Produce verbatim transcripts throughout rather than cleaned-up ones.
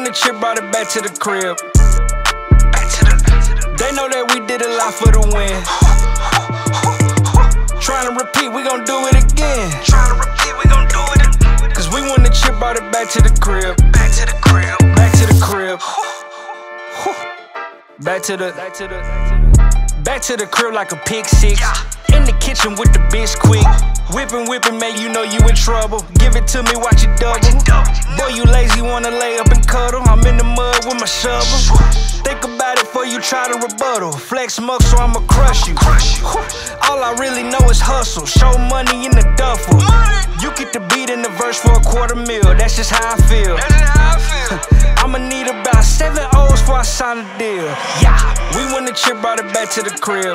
won the chip, brought it back to the crib. Back to the, back to the. They know that we did a lot for the win. Trying to repeat, we gon' do it again. Trying to repeat, we gon' do it again. Cause we won the chip, brought it back to the crib. Back to the crib. Back to the crib. Back to the, back to the, back to the crib like a pick six. In the kitchen with the bitch quick. Whippin', whippin', man, you know you in trouble. Give it to me, watch it double. Boy, you lazy, wanna lay up and cuddle. I'm in the mud with my shovel. Think about it before you try to rebuttal. Flex muck, so I'ma crush you. All I really know is hustle. Show money in the duffel. You get the beat in the verse for a quarter mil. That's just how I feel. I'ma need about seven O's before I sign a deal. Yeah, we won the chip, brought it back to the crib.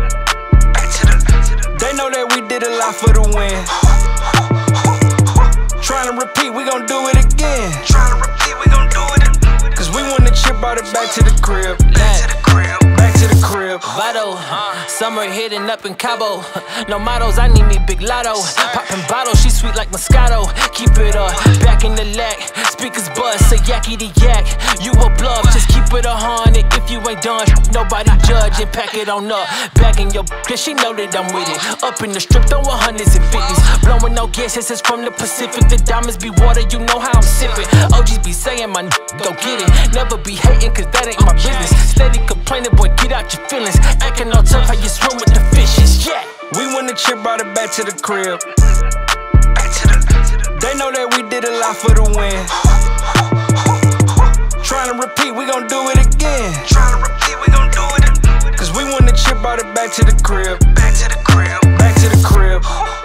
They know that we did a lot for the win. Trying to repeat, we gon' do it again. Trying to repeat, we gon' do it again. Cause we won the chip, brought it back to the crib. Back to the crib. Back to the crib. Vado, summer hitting up in Cabo. No models, I need me big lotto. Poppin' bottles, she sweet like Moscato. Keep it up, back in the lack. Speakers buzz, say yakky the yak. You a bluff, just keep it a hundred. If you ain't done, nobody judge and pack it on up. Back in your cause she know that I'm with it. Up in the strip, throwing hundreds and fifties. Blowing no guesses, it's from the Pacific. The diamonds be water, you know how I'm sipping. O Gs be saying, my n go get it. Never be hating, cause that ain't my business. Steady complaining, boy, get out your feelings. Acting all tough, how you swim with the fishes, yeah. We won the chip, brought it back to the crib. Back to the, back to the. They know that we did a lot for the win. Trying to repeat, we gon' do it again. Trying to repeat, we gon' do it again. Cause we won the chip, brought it back to the crib. Back to the crib. Back to the crib.